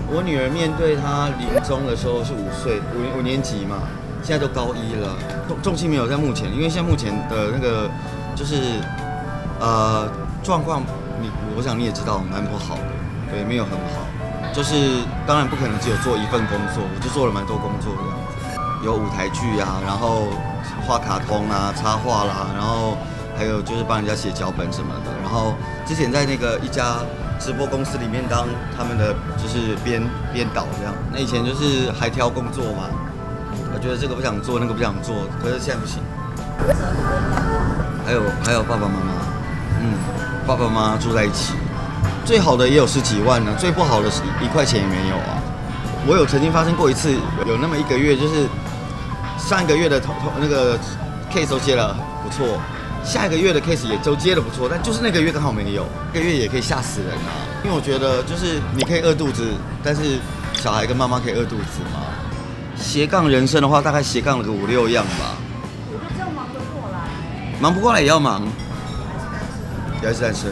我女儿面对她临终的时候是5岁，五年级嘛，现在都高1了。重期没有在目前，因为现在目前的那个就是状况，我想你也知道蛮不好的，对，没有很好。就是当然不可能只有做一份工作，我就做了蛮多工作这样子，有舞台剧啊，然后画卡通啊、插画啦，然后还有就是帮人家写脚本什么的。然后之前在那个一家直播公司里面当他们的就是编导这样。那以前就是还挑工作嘛，我觉得这个不想做，那个不想做，可是现在不行。还有爸爸妈妈，爸爸妈妈住在一起。最好的也有10几万呢，最不好的是1块钱也没有啊。我有曾经发生过一次，有那么1个月，就是上1个月的那个 case 都接了不错，下1个月的 case 也都接得不错，但就是那个月刚好没有，1个月也可以嚇死人啊。因为我觉得就是你可以饿肚子，但是小孩跟妈妈可以饿肚子嘛。斜杠人生的话，大概斜杠了个5、6样吧。 这样忙得过来？ 忙不过来也要忙，还是单身。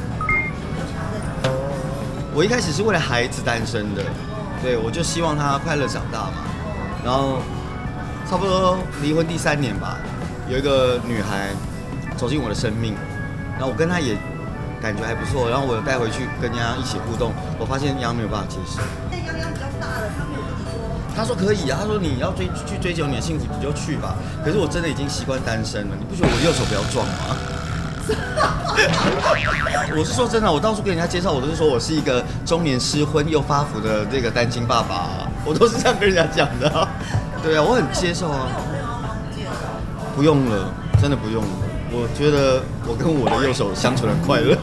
我一开始是为了孩子单身的，对，我就希望他快乐长大嘛。然后差不多离婚第3年吧，有一个女孩走进我的生命，然后我跟她也感觉还不错，然后我带回去跟人家一起互动，我发现央没有办法接受。 但央比较大了，他没有跟你说。 他说可以啊，他说你要去追求你的幸福，你就去吧。可是我真的已经习惯单身了，你不觉得我右手比较壮吗？我是说真的，我到处跟人家介绍，我都是说我是一个中年失婚又发福的这个单亲爸爸，我都是这样跟人家讲的。对啊，我很接受啊。不用了，真的不用了。我觉得我跟我的右手相处得很快乐。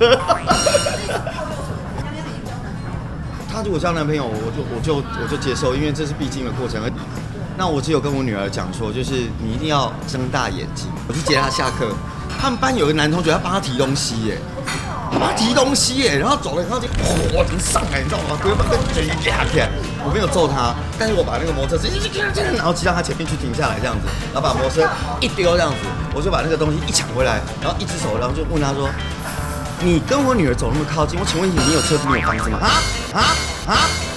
他如果交男朋友，我就接受，因为这是必经的过程。那我只有跟我女儿讲说，就是你一定要睁大眼睛。我去接她下课。他们班有个男同学，他帮他提东西耶，他帮他提东西耶，然后走了以后就火停上来，你知道吗？跟举架起来，我没有揍他，但是我把那个摩托车然后骑到他前面去停下来这样子，然后把摩托车一丢这样子，我就把那个东西一抢回来，然后一只手，然后就问他说：“你跟我女儿走那么靠近，我请问你有车子，你有房子吗？啊？